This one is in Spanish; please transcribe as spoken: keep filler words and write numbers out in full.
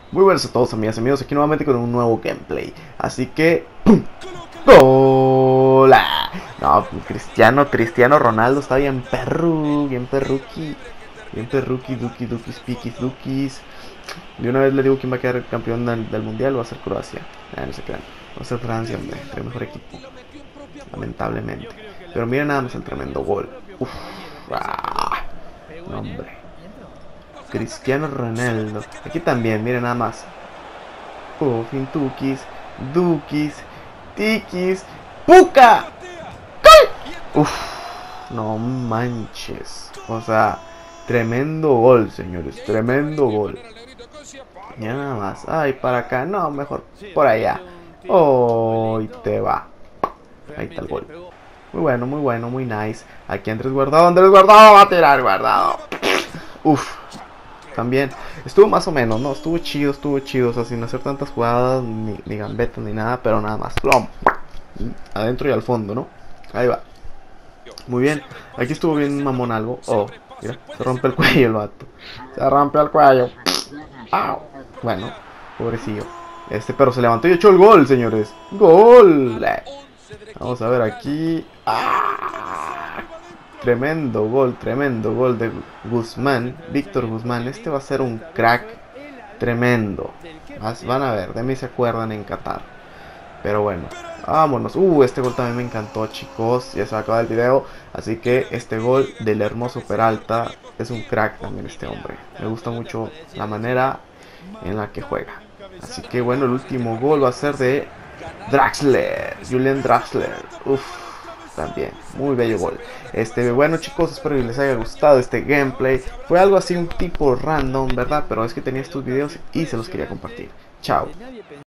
Muy buenas a todos, amigas y amigos, aquí nuevamente con un nuevo gameplay. Así que... ¡pum! ¡Hola! No, Cristiano, Cristiano Ronaldo está bien perru, bien perruqui. Bien perruqui, duki, dukis, piquis, dukis. De una vez le digo quién va a quedar campeón del, del mundial. Va a ser Croacia. Ah, no se crean. Va a ser Francia, hombre. El mejor equipo. Lamentablemente. Pero miren nada más el tremendo gol. Uf. Ah, no, hombre. Cristiano Ronaldo. Aquí también, miren nada más. Puffin, tukis, dukis, tikis, puka. Uf, no manches. O sea, tremendo gol, señores. Tremendo gol. Ya nada más. Ay, para acá. No, mejor por allá. Oh, y te va. Ahí está el gol. Muy bueno, muy bueno, muy nice. Aquí Andrés Guardado. Andrés Guardado va a tirar, Guardado. Uf. También estuvo más o menos, ¿no? Estuvo chido, estuvo chido, o sea, sin hacer tantas jugadas, ni, ni gambetas, ni nada, pero nada más, plom, adentro y al fondo, ¿no? Ahí va. Muy bien, aquí estuvo bien mamón algo. Oh, mira, se rompe el cuello el vato. Se rompe el cuello. ¡Au! Bueno, pobrecillo. Este, pero se levantó y echó el gol, señores. ¡Gol! Vamos a ver aquí. ¡Ah! Tremendo gol, tremendo gol de Guzmán, Víctor Guzmán. Este va a ser un crack tremendo. Van a ver, de mí se acuerdan en Qatar. Pero bueno, vámonos. Uh, este gol también me encantó, chicos. Ya se va a acabar el video. Así que este gol del hermoso Peralta es un crack también este hombre. Me gusta mucho la manera en la que juega. Así que bueno, el último gol va a ser de Draxler, Julian Draxler. Uff. También, muy bello gol. Este, bueno chicos, espero que les haya gustado este gameplay. Fue algo así un tipo random, ¿verdad? Pero es que tenía estos videos y se los quería compartir. Chao.